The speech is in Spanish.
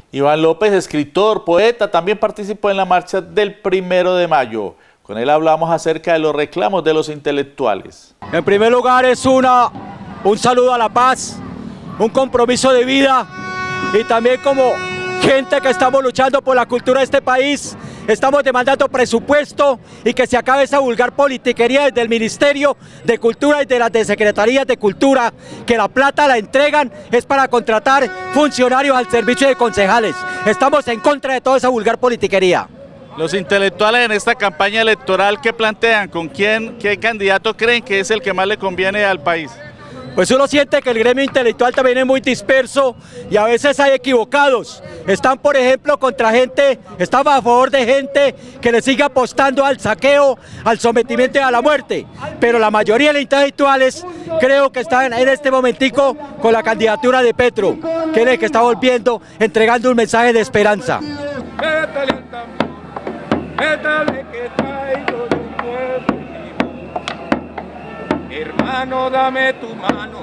Iván López, escritor, poeta, también participó en la marcha del 1 de mayo. Con él hablamos acerca de los reclamos de los intelectuales. En primer lugar es un saludo a la paz, un compromiso de vida y también como gente que estamos luchando por la cultura de este país, estamos demandando presupuesto y que se acabe esa vulgar politiquería desde el Ministerio de Cultura y de las Secretarías de Cultura, que la plata la entregan es para contratar funcionarios al servicio de concejales. Estamos en contra de toda esa vulgar politiquería. Los intelectuales en esta campaña electoral, ¿qué plantean? ¿Con quién, qué candidato creen que es el que más le conviene al país? Pues uno siente que el gremio intelectual también es muy disperso y a veces hay equivocados. Están, por ejemplo, contra gente, están a favor de gente que le sigue apostando al saqueo, al sometimiento y a la muerte. Pero la mayoría de los intelectuales creo que están en este momentico con la candidatura de Petro, que es el que está volviendo, entregando un mensaje de esperanza. Hermano, dame tu mano.